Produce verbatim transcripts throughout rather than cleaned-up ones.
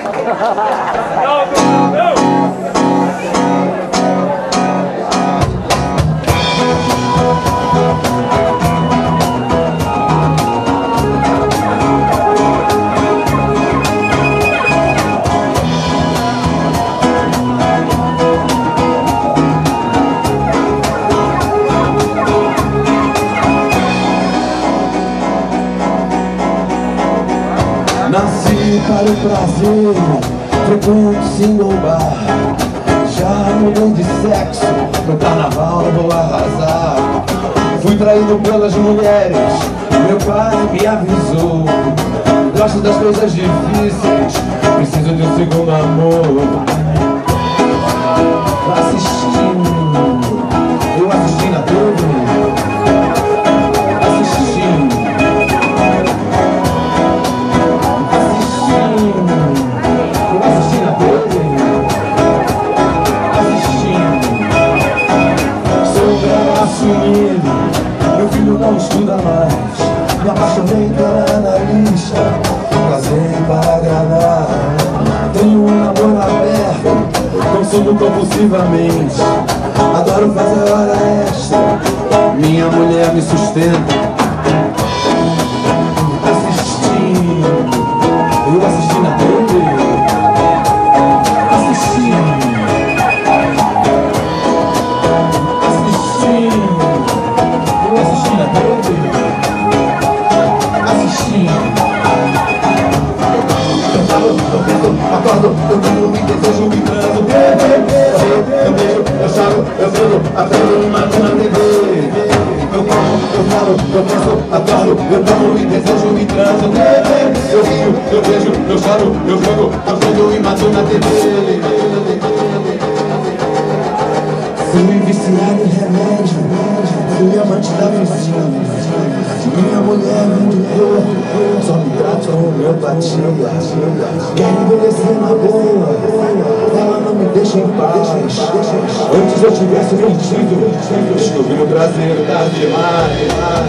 Nasci para o prazer, frequento single bar. Já mudei de sexo, no carnaval vou arrasar. Fui traído pelas mulheres, meu pai me avisou. Gosto das coisas difíceis, preciso de um segundo amor. Assistindo, eu assisti na T V. Meu filho não estuda mais, me apaixonei pela analista, casei para agradar. Tenho um namoro aberto, consumo compulsivamente, adoro fazer hora extra, minha mulher me sustenta. Assistindo, eu assisti na T V. Acordo, eu tenho me desejo, me canso. Eu vejo, eu choro, eu vejo, aprendo e mato na T V. Eu como, eu falo, eu penso, acordo, eu tenho me desejo, me canso. Eu rio, eu vejo, eu choro, eu jogo, aprendo e mato na T V. Fui viciado em remédio, fui amante da vizinha. Minha mulher me doeu, só me trata com homeopatia. Quer envelhecer na boa, ela não me deixa em paz. Antes eu tivesse mentido, descobri o prazer da demais.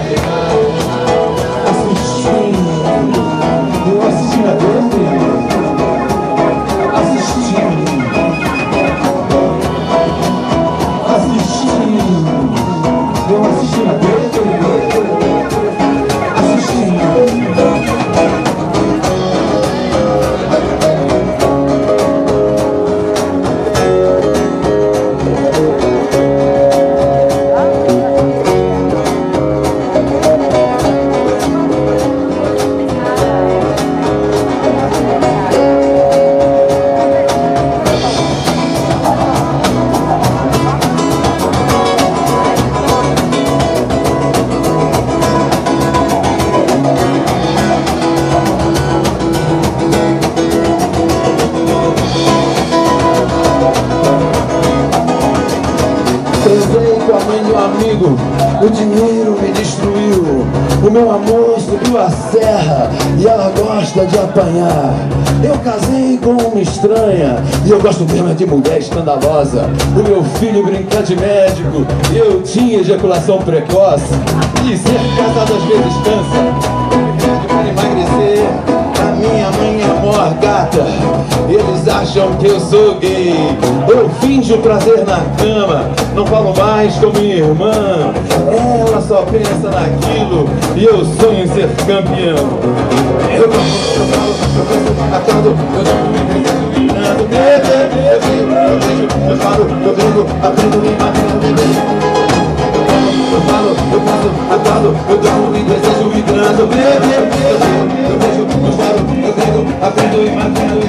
Assistindo, eu assisti na T V. Assistindo, assistindo, eu assisti na T V. Casei com a mãe do amigo, o dinheiro me destruiu. O meu amor subiu a serra e ela gosta de apanhar. Eu casei com uma estranha e eu gosto mesmo de mulher escandalosa. O meu filho brinca de médico e eu tinha ejaculação precoce. E ser casado às vezes cansa. Para emagrecer, a minha mãe é mó gata. Eles acham que eu sou gay. Eu finjo prazer na cama, não falo mais com minha irmã. Ela só pensa naquilo e eu sonho em ser campeão. Eu falo, eu falo, eu penso, acordo, eu jogo, me desejo, me canto. Eu vejo, eu vejo, eu falo, eu brigo, aprendo e imagino. Eu falo, eu passo, acordo, eu durmo, me desejo, me canto. Eu vejo, eu vejo, eu choro, eu brigo, aprendo e imagino.